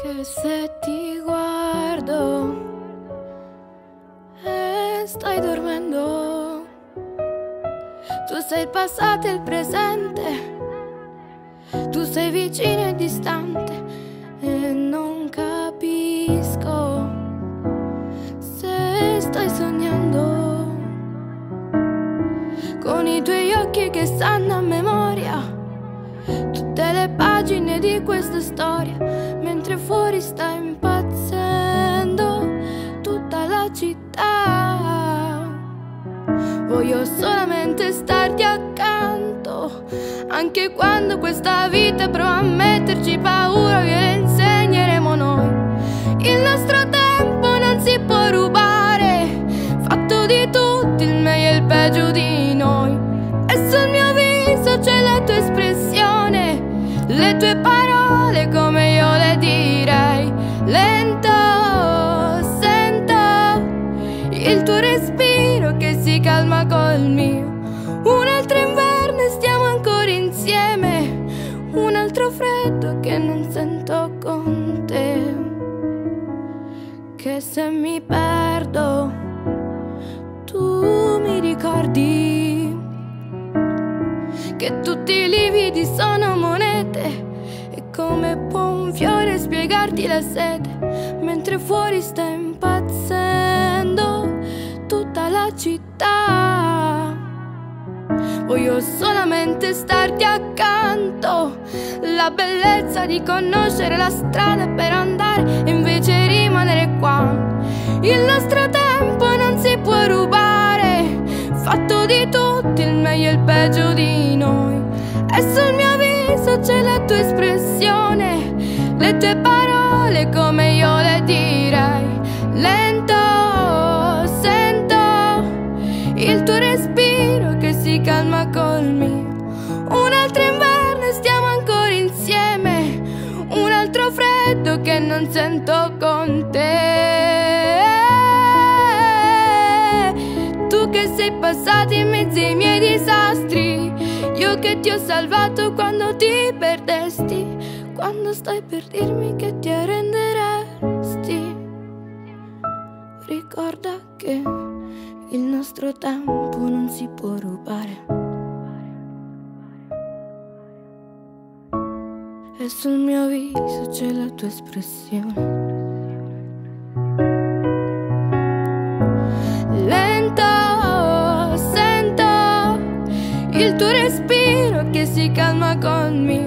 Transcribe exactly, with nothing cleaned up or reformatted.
Che se ti guardo e stai dormendo, tu sei il passato e il presente, tu sei vicino e distante e non capisco se stai sognando con i tuoi occhi che sanno a memoria tutte le pagine di questa storia, mentre fuori sta impazzendo tutta la città. Voglio solamente starti accanto, anche quando questa vita prova a metterci paura, che insegneremo noi. Il nostro tempo non si può rubare, fatto di tutti il meglio e il peggio di noi. E sul mio viso c'è la tua espressione, le tue parole come io le direi. Lento sento il tuo respiro che si calma col mio. Un altro inverno e stiamo ancora insieme, un altro freddo che non sento con te. Che se mi perdo tu mi ricordi che tutti i lividi sono monete, e come può un fiore spiegarti la sete, mentre fuori sta impazzendo tutta la città. Voglio solamente starti accanto, la bellezza di conoscere la strada per andare e invece rimanere qua. Il nostro tempo non si può rubare, fatto di tutti il meglio e il peggio di noi. E sul mio viso c'è la tua espressione, le tue parole come io le direi. Lento sento il tuo respiro che si calma col mio. Un altro inverno e stiamo ancora insieme, un altro freddo che non sento con te. Tu che sei passato in mezzo ai miei disastri, io che ti ho salvato quando ti perdesti, quando stai per dirmi che ti arrenderesti. Ricorda che il nostro tempo non si può rubare, e sul mio viso c'è la tua espressione. Lento sento il tuo respiro che si calma con me.